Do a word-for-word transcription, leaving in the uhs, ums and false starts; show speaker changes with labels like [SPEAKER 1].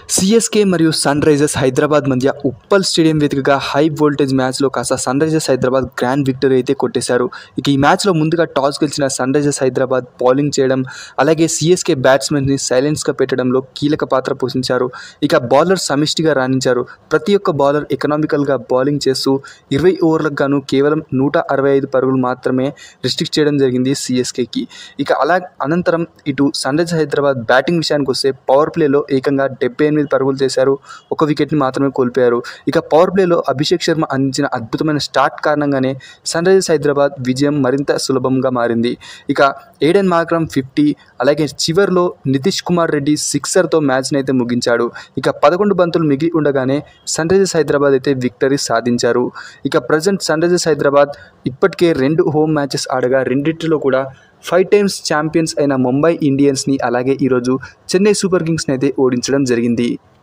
[SPEAKER 1] CSK మరియు sun Risers Hyderabad మధ్య Uppal stadium వేదికగా హై వోల్టేజ్ మ్యాచ్లో కాస్త Sunrisers Hyderabad grand victory అయితే కొట్టేశారు. ఇక ఈ మ్యాచ్లో ముందుగా టాస్ గెలిచిన సన్ రైజర్స్ హైదరాబాద్ బౌలింగ్ చేయడం, అలాగే సిఎస్కే బ్యాట్స్మెన్ని సైలెన్స్గా పెట్టడంలో కీలక పాత్ర పోషించారు. ఇక బౌలర్ సమిష్టిగా రాణించారు. ప్రతి ఒక్క బౌలర్ ఎకనామికల్గా బౌలింగ్ చేస్తూ ఇరవై ఓవర్లకు గాను కేవలం నూట అరవై ఐదు పరుగులు మాత్రమే రిస్ట్రిక్ట్ చేయడం జరిగింది సిఎస్కేకి. ఇక అలా అనంతరం ఇటు సన్ రైజర్స్ హైదరాబాద్ బ్యాటింగ్ విషయానికి వస్తే పవర్ ప్లేలో ఏకంగా డెబ్బై ఎనిమిది పరుగులు చేశారు. ఒక వికెట్ని మాత్రమే కోల్పోయారు. ఇక పవర్ ప్లేలో అభిషేక్ శర్మ అందించిన అద్భుతమైన స్టార్ట్ కారణంగానే సన్ రైజర్స్ హైదరాబాద్ విజయం మరింత సులభంగా మారింది. ఇక ఏడెన్ మార్క్రమ్ ఫిఫ్టీ, అలాగే చివర్లో నితీష్ కుమార్ రెడ్డి సిక్సర్తో మ్యాచ్ని అయితే ముగించాడు. ఇక పదకొండు బంతులు మిగిలి ఉండగానే సన్ రైజర్స్ హైదరాబాద్ అయితే విక్టరీ సాధించారు. ఇక ప్రజెంట్ సన్ రైజర్స్ హైదరాబాద్ ఇప్పటికే రెండు హోమ్ మ్యాచెస్ ఆడగా రెండింటిలో కూడా ఫైవ్ టైమ్స్ ఛాంపియన్స్ అయిన ముంబై ఇండియన్స్ని, అలాగే ఈరోజు చెన్నై సూపర్ కింగ్స్ని అయితే ఓడించడం జరిగింది.